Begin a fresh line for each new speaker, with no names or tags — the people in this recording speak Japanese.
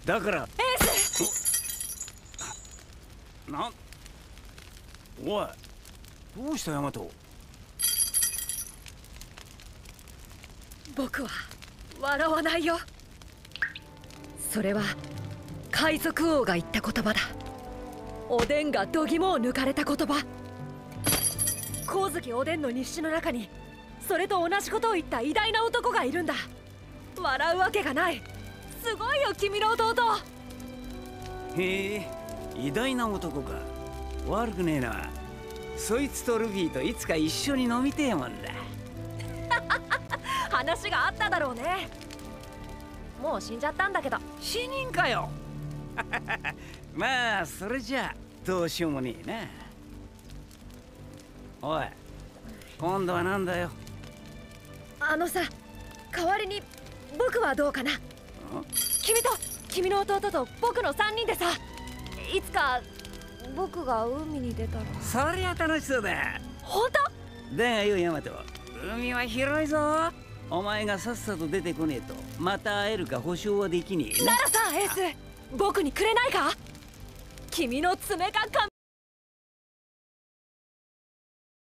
だから。
エース。
おい、どうしたヤマト。
僕は笑わないよ。それは海賊王が言った言葉だ。おでんが度肝を抜かれた言葉。光月おでんの日誌の中にそれと同じことを言った偉大な男がいるんだ。笑うわけがない。すごいよ君の弟。
へえ、偉大な男か。悪くねえな。そいつとルフィといつか一緒に飲みてえもんだ。
話があっただろうね。もう死んじゃったんだけど。
死人かよ。まあそれじゃあどうしようもねえな。おい、今度はなんだよ。
あのさ、代わりに僕はどうかな。君の弟と僕の3人でさ、いつか僕が海に出たら。
そりゃ楽しそうだ。
本当？
だがよヤマト、海は広いぞ。お前がさっさと出てこねえとまた会えるか保証はできねえな。
ならさエース、僕にくれないか。君の爪が